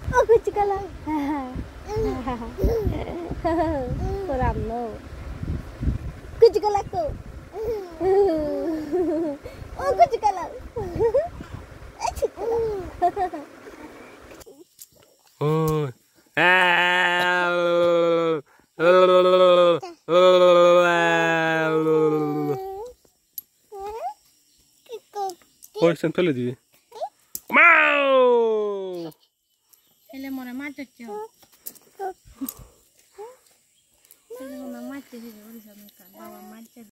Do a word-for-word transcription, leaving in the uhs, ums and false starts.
Oh, kucing kalah. Kurang no. Kucing kalah ko. Oh, kucing kalah. Eh, kucing kalah. Oh. Oi, sen fäller du. Mau! Ele mora mate tio. Ele mora mate, ele mora mate, bawa mate.